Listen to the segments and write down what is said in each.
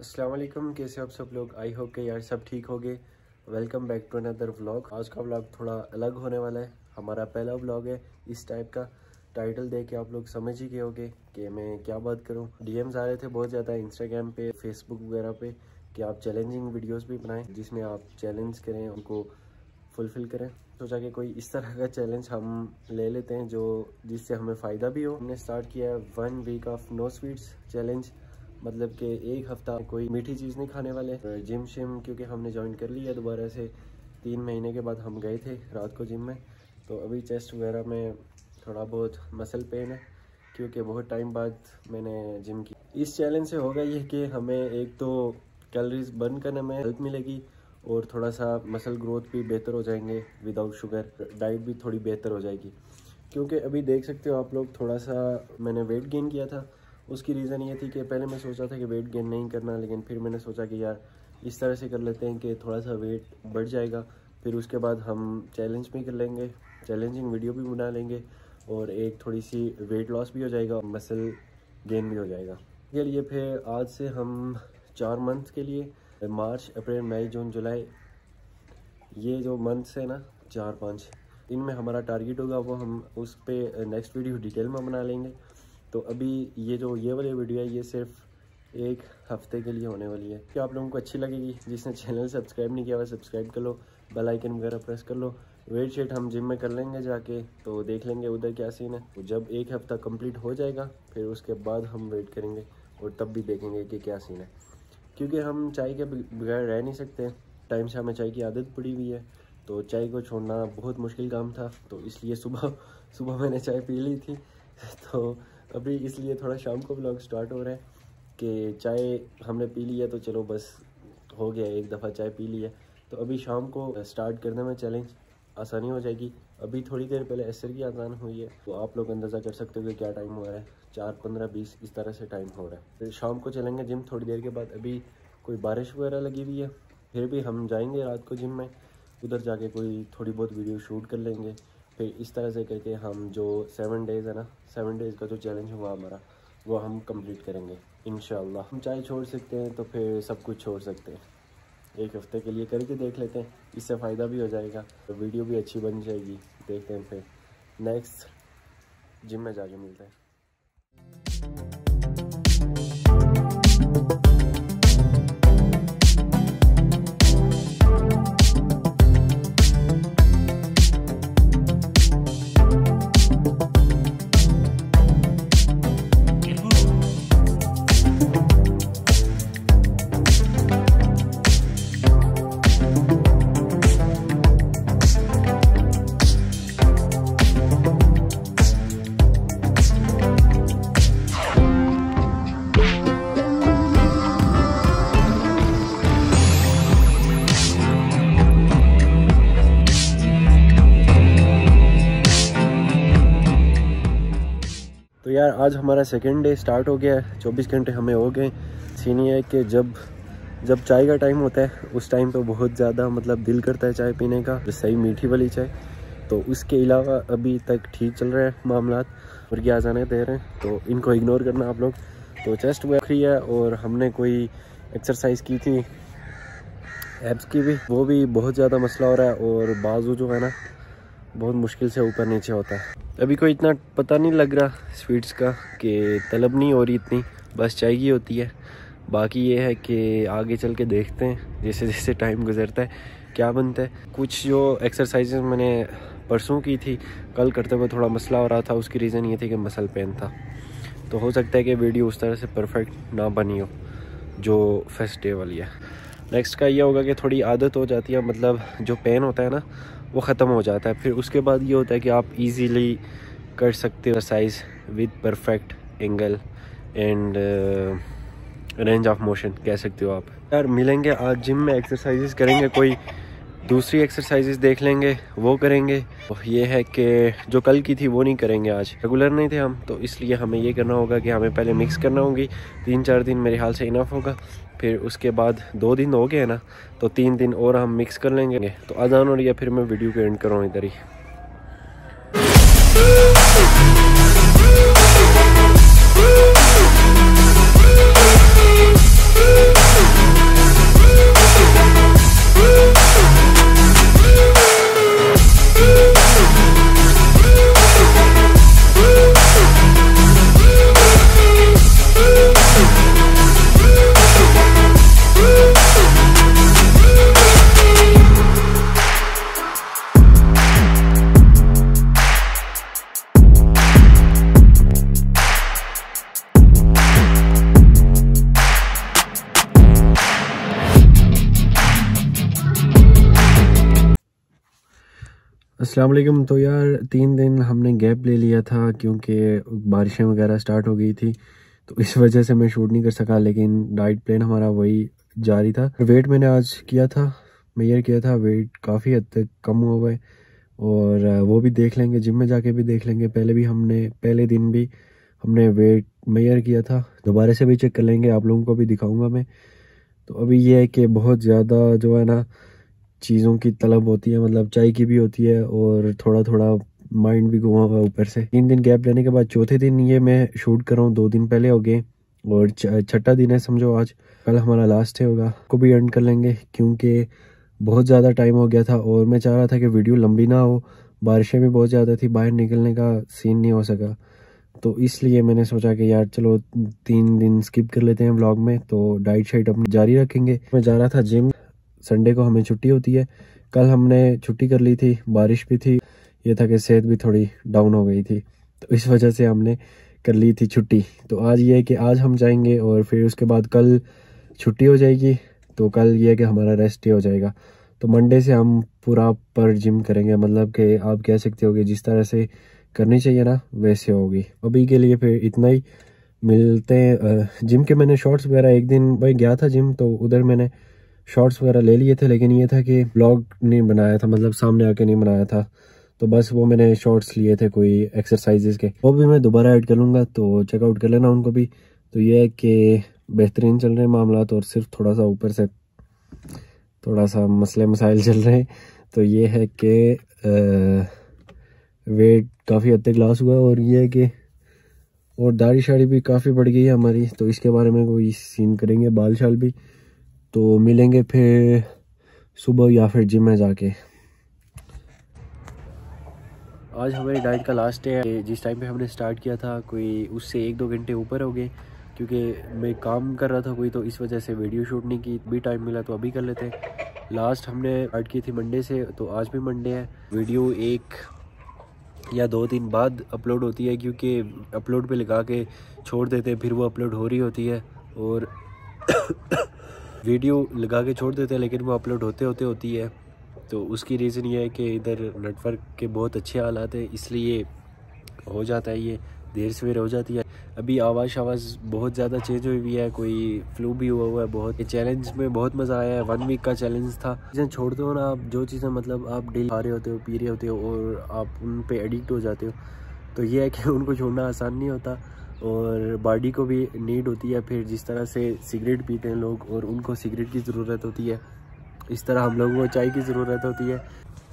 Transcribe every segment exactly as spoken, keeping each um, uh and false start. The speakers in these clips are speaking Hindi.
अस्सलाम वालेकुम, कैसे हो आप सब लोग। आई होप के यार सब ठीक हो गए। Welcome back to another vlog. आज का व्लॉग थोड़ा अलग होने वाला है, हमारा पहला व्लॉग है इस टाइप का। टाइटल देख के आप लोग समझ ही गए होंगे कि मैं क्या बात करूं। डीएम्स आ रहे थे बहुत ज़्यादा इंस्टाग्राम पे, फेसबुक वगैरह पे कि आप चैलेंजिंग वीडियोस भी बनाएं जिसमें आप चैलेंज करें, उनको फुलफ़िल करें। सोचा कि कोई इस तरह का चैलेंज हम ले लेते हैं जो जिससे हमें फ़ायदा भी हो। हमने स्टार्ट किया है one week of no sweets challenge, मतलब कि एक हफ्ता कोई मीठी चीज़ नहीं खाने वाले। जिम शिम क्योंकि हमने ज्वाइन कर लिया दोबारा से, तीन महीने के बाद हम गए थे रात को जिम में। तो अभी चेस्ट वगैरह में थोड़ा बहुत मसल पेन है क्योंकि बहुत टाइम बाद मैंने जिम की। इस चैलेंज से होगा ये कि हमें एक तो कैलोरीज बर्न करने में हेल्प मिलेगी और थोड़ा सा मसल ग्रोथ भी बेहतर हो जाएंगे विदाउट शुगर। डाइट भी थोड़ी बेहतर हो जाएगी क्योंकि अभी देख सकते हो आप लोग, थोड़ा सा मैंने वेट गेन किया था। उसकी रीज़न ये थी कि पहले मैं सोचा था कि वेट गेन नहीं करना, लेकिन फिर मैंने सोचा कि यार इस तरह से कर लेते हैं कि थोड़ा सा वेट बढ़ जाएगा, फिर उसके बाद हम चैलेंज भी कर लेंगे, चैलेंजिंग वीडियो भी बना लेंगे और एक थोड़ी सी वेट लॉस भी हो जाएगा, मसल गेन भी हो जाएगा। इसके लिए फिर आज से हम चार मंथ के लिए, मार्च अप्रैल मई जून जुलाई, ये जो मंथ्स है ना चार पाँच, इनमें हमारा टारगेट होगा वो हम उस पर नेक्स्ट वीडियो डिटेल में बना लेंगे। तो अभी ये जो ये वाली वीडियो है ये सिर्फ एक हफ्ते के लिए होने वाली है कि आप लोगों को अच्छी लगेगी। जिसने चैनल सब्सक्राइब नहीं किया हुआ सब्सक्राइब कर लो, बेल आइकन वगैरह प्रेस कर लो। वेट शेट हम जिम में कर लेंगे जाके, तो देख लेंगे उधर क्या सीन है। तो जब एक हफ्ता कंप्लीट हो जाएगा फिर उसके बाद हम वेट करेंगे और तब भी देखेंगे कि क्या सीन है, क्योंकि हम चाय के बगैर रह नहीं सकते। टाइम से हमें चाय की आदत पड़ी हुई है, तो चाय को छोड़ना बहुत मुश्किल काम था। तो इसलिए सुबह सुबह मैंने चाय पी ली थी। तो अभी इसलिए थोड़ा शाम को व्लॉग स्टार्ट हो रहा है कि चाय हमने पी ली है तो चलो बस हो गया, एक दफ़ा चाय पी ली है। तो अभी शाम को स्टार्ट करने में चैलेंज आसानी हो जाएगी। अभी थोड़ी देर पहले असर की अज़ान हुई है, तो आप लोग अंदाज़ा कर सकते हो कि क्या टाइम हो रहा है, चार पंद्रह बीस इस तरह से टाइम हो रहा है। फिर शाम को चलेंगे जिम थोड़ी देर के बाद। अभी कोई बारिश वगैरह लगी हुई है, फिर भी हम जाएंगे रात को जिम में, उधर जाके कोई थोड़ी बहुत वीडियो शूट कर लेंगे। फिर इस तरह से करके हम जो सेवन डेज़ है ना, सेवन डेज़ का जो चैलेंज हुआ हमारा वो हम कंप्लीट करेंगे इंशाल्लाह। हम चाय छोड़ सकते हैं तो फिर सब कुछ छोड़ सकते हैं। एक हफ्ते के लिए करके देख लेते हैं, इससे फ़ायदा भी हो जाएगा, तो वीडियो भी अच्छी बन जाएगी। देखते हैं फिर नेक्स्ट जिम में जाके मिलते हैं। तो यार आज हमारा सेकेंड डे स्टार्ट हो गया है, चौबीस घंटे हमें हो गए। सीन ये है कि जब जब चाय का टाइम होता है उस टाइम पे बहुत ज़्यादा मतलब दिल करता है चाय पीने का, सही मीठी वाली चाय। तो उसके अलावा अभी तक ठीक चल रहा है मामलात, और क्या जाने दे रहे हैं तो इनको इग्नोर करना आप लोग। तो चेस्ट वखरी है और हमने कोई एक्सरसाइज की थी एब्स की भी, वो भी बहुत ज़्यादा मसला हो रहा है। और बाजू जो है ना बहुत मुश्किल से ऊपर नीचे होता है। अभी कोई इतना पता नहीं लग रहा स्वीट्स का कि तलब नहीं हो रही इतनी, बस चाय की होती है। बाकी ये है कि आगे चल के देखते हैं जैसे जैसे टाइम गुजरता है क्या बनता है। कुछ जो एक्सरसाइजेज मैंने परसों की थी, कल करते हुए थोड़ा मसला हो रहा था, उसकी रीज़न ये थी कि मसल पेन था। तो हो सकता है कि वीडियो उस तरह से परफेक्ट ना बनी हो जो फर्स्ट डे वाली है। नेक्स्ट का ये होगा कि थोड़ी आदत हो जाती है, मतलब जो पेन होता है ना वो ख़त्म हो जाता है। फिर उसके बाद ये होता है कि आप इजीली कर सकते हो exercise with perfect angle and range of motion कह सकते हो आप। यार मिलेंगे आज जिम में, एक्सरसाइजेस करेंगे, कोई दूसरी एक्सरसाइजेस देख लेंगे वो करेंगे। तो ये है कि जो कल की थी वो नहीं करेंगे, आज रेगुलर नहीं थे हम, तो इसलिए हमें ये करना होगा कि हमें पहले मिक्स करना होगी। तीन चार दिन मेरे ख्याल से इनफ होगा। फिर उसके बाद दो दिन हो गए ना, तो तीन दिन और हम मिक्स कर लेंगे। तो अजान हो रही है, फिर मैं वीडियो को एंड कर रहा हूँ इधर ही। Woo! अस्सलाम वालेकुम। तो यार तीन दिन हमने गैप ले लिया था क्योंकि बारिशें वगैरह स्टार्ट हो गई थी, तो इस वजह से मैं शूट नहीं कर सका, लेकिन डाइट प्लान हमारा वही जारी था। वेट मैंने आज किया था, मेजर किया था, वेट काफ़ी हद तक कम हुआ है और वो भी देख लेंगे, जिम में जाके भी देख लेंगे। पहले भी हमने पहले दिन भी हमने वेट मेजर किया था, दोबारा से भी चेक कर लेंगे, आप लोगों को भी दिखाऊंगा मैं। तो अभी ये है कि बहुत ज़्यादा जो है ना चीज़ों की तलब होती है, मतलब चाय की भी होती है और थोड़ा थोड़ा माइंड भी घुमा हुआ है ऊपर से। तीन दिन गैप लेने के बाद चौथे दिन ये मैं शूट कर रहा हूँ, दो दिन पहले हो गए और छठा दिन है समझो आज। कल हमारा लास्ट है होगा, को भी अर्न कर लेंगे क्योंकि बहुत ज़्यादा टाइम हो गया था और मैं चाह रहा था कि वीडियो लंबी ना हो। बारिशें भी बहुत ज़्यादा थी, बाहर निकलने का सीन नहीं हो सका, तो इसलिए मैंने सोचा कि यार चलो तीन दिन स्किप कर लेते हैं व्लॉग में, तो डाइट शाइट अपनी जारी रखेंगे। मैं जा रहा था जिम, संडे को हमें छुट्टी होती है। कल हमने छुट्टी कर ली थी, बारिश भी थी, ये था कि सेहत भी थोड़ी डाउन हो गई थी, तो इस वजह से हमने कर ली थी छुट्टी। तो आज ये है कि आज हम जाएंगे और फिर उसके बाद कल छुट्टी हो जाएगी, तो कल ये है कि हमारा रेस्ट ही हो जाएगा। तो मंडे से हम पूरा पर जिम करेंगे, मतलब कि आप कह सकते हो कि जिस तरह से करनी चाहिए ना वैसे होगी। अभी के लिए फिर इतना ही, मिलते हैं। जिम के मैंने शॉर्ट्स वगैरह एक दिन भाई गया था जिम, तो उधर मैंने शॉर्ट्स वगैरह ले लिए थे, लेकिन ये था कि ब्लॉग नहीं बनाया था, मतलब सामने आके नहीं बनाया था, तो बस वो मैंने शॉर्ट्स लिए थे कोई एक्सरसाइजेस के, वो भी मैं दोबारा ऐड कर लूँगा, तो चेकआउट कर लेना उनको भी। तो ये है कि बेहतरीन चल रहे हैं मामला, और सिर्फ थोड़ा सा ऊपर से थोड़ा सा मसले मसाइल चल रहे हैं। तो ये है कि वेट काफ़ी हद तक लॉस हुआ, और ये है कि और दाढ़ी शाड़ी भी काफ़ी बढ़ गई है हमारी, तो इसके बारे में कोई सीन करेंगे, बाल शाल भी। तो मिलेंगे फिर सुबह या फिर जिम में जाके। आज हमारी डाइट का लास्ट डे है। जिस टाइम पे हमने स्टार्ट किया था कोई उससे एक दो घंटे ऊपर हो गए, क्योंकि मैं काम कर रहा था कोई, तो इस वजह से वीडियो शूट नहीं की। भी टाइम मिला तो अभी कर लेते हैं। लास्ट हमने स्टार्ट की थी मंडे से, तो आज भी मंडे है। वीडियो एक या दो दिन बाद अपलोड होती है, क्योंकि अपलोड पे लगा के छोड़ देते हैं, फिर वो अपलोड हो रही होती है, और वीडियो लगा के छोड़ देते हैं लेकिन वो अपलोड होते होते होती है। तो उसकी रीज़न ये है कि इधर नेटवर्क के बहुत अच्छे हालात है, इसलिए हो जाता है, ये देर सवेर हो जाती है। अभी आवाज़ आवाज़ बहुत ज़्यादा चेंज हुई हुई है, कोई फ्लू भी हुआ हुआ है बहुत। ये चैलेंज में बहुत मज़ा आया है, वन वीक का चैलेंज था। चीज़ें छोड़ दो ना आप, जो चीज़ें मतलब आप डेली खा रहे होते हो, पी रहे होते हो और आप उन पे एडिक्ट हो जाते हो, तो ये है कि उनको छोड़ना आसान नहीं होता, और बॉडी को भी नीड होती है। फिर जिस तरह से सिगरेट पीते हैं लोग और उनको सिगरेट की ज़रूरत होती है, इस तरह हम लोगों को चाय की ज़रूरत होती है।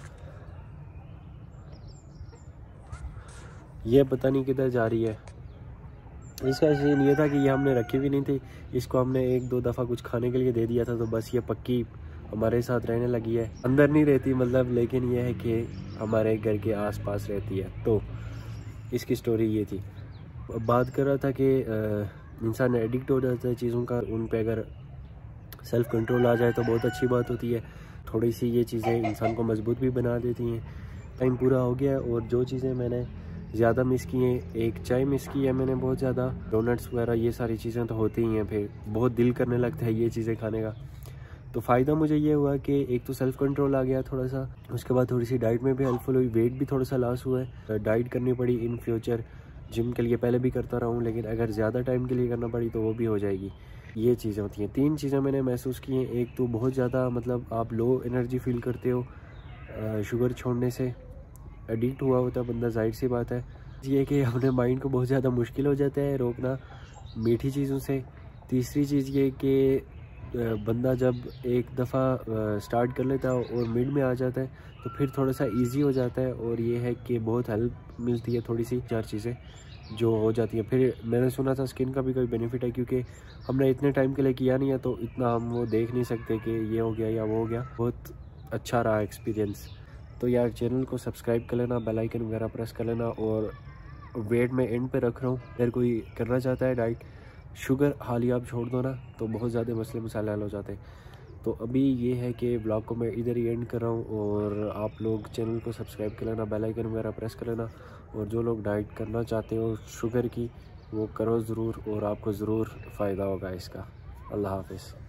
ये पता नहीं किधर जा रही है। इसका सीन ये था कि ये हमने रखी भी नहीं थी, इसको हमने एक दो दफ़ा कुछ खाने के लिए दे दिया था, तो बस ये पक्की हमारे साथ रहने लगी है। अंदर नहीं रहती मतलब, लेकिन यह है कि हमारे घर के आसपास रहती है। तो इसकी स्टोरी ये थी। बात कर रहा था कि इंसान एडिक्ट हो जाता है चीज़ों का, उन पे अगर सेल्फ कंट्रोल आ जाए तो बहुत अच्छी बात होती है। थोड़ी सी ये चीज़ें इंसान को मजबूत भी बना देती हैं। टाइम पूरा हो गया है, और जो चीज़ें मैंने ज़्यादा मिस की हैं, एक चाय मिस की है मैंने बहुत ज़्यादा, डोनट्स वगैरह ये सारी चीज़ें तो होती ही हैं, फिर बहुत दिल करने लगता है ये चीज़ें खाने का। तो फ़ायदा मुझे ये हुआ कि एक तो सेल्फ कंट्रोल आ गया थोड़ा सा, उसके बाद थोड़ी सी डाइट में भी हेल्पफुल हुई, वेट भी थोड़ा सा लॉस हुआ है। डाइट करनी पड़ी इन फ्यूचर, जिम के लिए पहले भी करता रहा हूँ, लेकिन अगर ज़्यादा टाइम के लिए करना पड़ी तो वो भी हो जाएगी। ये चीज़ें होती हैं। तीन चीज़ें मैंने महसूस की हैं। एक तो बहुत ज़्यादा मतलब आप लो एनर्जी फील करते हो शुगर छोड़ने से, एडिक्ट हुआ होता है बंदा, जाहिर सी बात है। ये कि अपने माइंड को बहुत ज़्यादा मुश्किल हो जाता है रोकना मीठी चीज़ों से। तीसरी चीज़ ये कि बंदा जब एक दफ़ा स्टार्ट कर लेता है और मिड में आ जाता है तो फिर थोड़ा सा इजी हो जाता है, और ये है कि बहुत हेल्प मिलती है, थोड़ी सी चार चीज़ें जो हो जाती है। फिर मैंने सुना था स्किन का भी कोई बेनिफिट है, क्योंकि हमने इतने टाइम के लिए किया नहीं है, तो इतना हम वो देख नहीं सकते कि ये हो गया या वो हो गया। बहुत अच्छा रहा एक्सपीरियंस। तो यार चैनल को सब्सक्राइब कर लेना, बेल आइकन वगैरह प्रेस कर लेना, और वेट में एंड पे रख रहा हूँ। अगर कोई करना चाहता है डाइट, शुगर हाल ही आप छोड़ दो ना, तो बहुत ज़्यादा मसले मसाले हल हो जाते हैं। तो अभी ये है कि ब्लॉग को मैं इधर ही एंड कर रहा हूँ, और आप लोग चैनल को सब्सक्राइब कर लेना, बेल आइकन वगैरह प्रेस कर लेना, और जो लोग डाइट करना चाहते हो शुगर की वो करो ज़रूर, और आपको ज़रूर फ़ायदा होगा इसका। अल्लाह हाफ़िज़।